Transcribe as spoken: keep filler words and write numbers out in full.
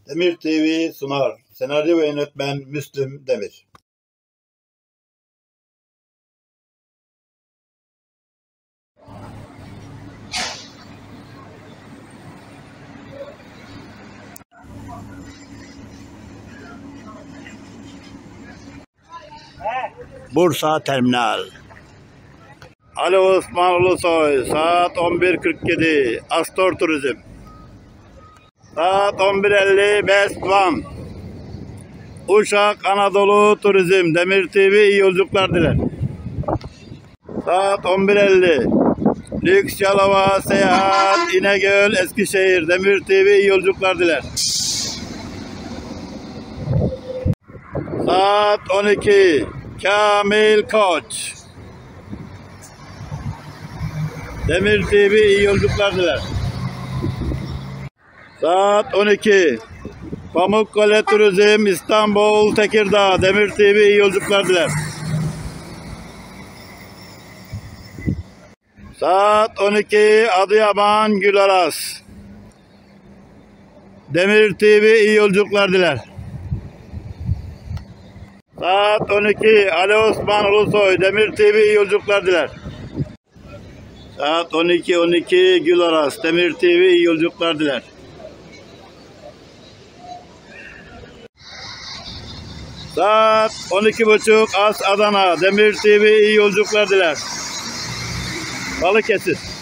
Demir T V sunar. Senaryo ve yönetmen Müslüm Demir. Bursa Terminal. Ali Osman Ulusoy, saat on bir kırk yedi, Astor Turizm. Saat on bir elli, Best One. Uşak Anadolu Turizm, Demir T V iyi yolculuklar diler. Saat on bir elli, Lüks Yalova Seyahat, İnegöl Eskişehir, Demir T V iyi yolculuklar diler. Saat on iki, Kamil Koç, Demir T V iyi yolculuklar diler. Saat on iki, Pamukkale Turizm, İstanbul Tekirdağ, Demir T V iyi yolculuklar diler. Saat on iki, Adıyaman Gülaras, Demir T V iyi yolculuklar diler. Saat on iki, Ali Osman Ulusoy, Demir T V iyi yolculuklar diler. Saat on iki on iki, Gülaras, Demir T V iyi yolculuklar diler. Saat on iki buçuk, As Adana, Demir T V iyi yolculuklar diler. Balıkesir.